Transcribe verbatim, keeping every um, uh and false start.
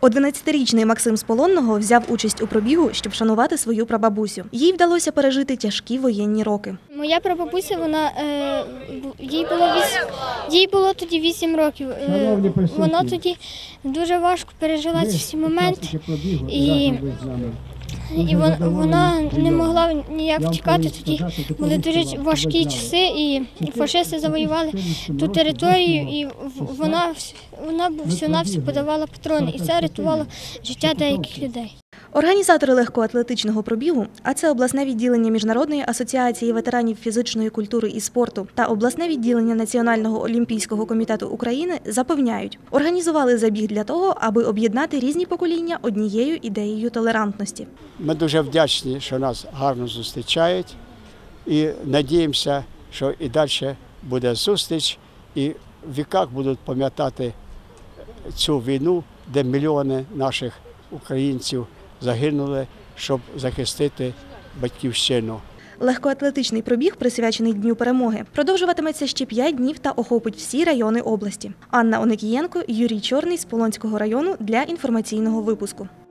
одинадцятирічний Максим з Полонного взяв участь у пробігу, щоб шанувати свою прабабусю. Їй вдалося пережити тяжкі воєнні роки. Моя прабабуся, вона, е, їй, було вісім, їй було тоді вісім років. Е, вона тоді дуже важко пережила ці всі моменти. І, і вона, вона не могла ніяк втікати, тоді були дуже важкі часи, і фашисти завоювали ту територію, і вона, вона всю-навсю подавала патрони, і це рятувало життя деяких людей. Організатори легкоатлетичного пробігу, а це обласне відділення Міжнародної асоціації ветеранів фізичної культури і спорту та обласне відділення Національного олімпійського комітету України, запевняють, організували забіг для того, аби об'єднати різні покоління однією ідеєю толерантності. Ми дуже вдячні, що нас гарно зустрічають, і надіємося, що і далі буде зустріч, і в віках будуть пам'ятати цю війну, де мільйони наших українців загинули, щоб захистити батьківщину. Легкоатлетичний пробіг, присвячений Дню перемоги, продовжуватиметься ще п'ять днів та охопить всі райони області. Анна Оникієнко, Юрій Чорний з Полонського району для інформаційного випуску.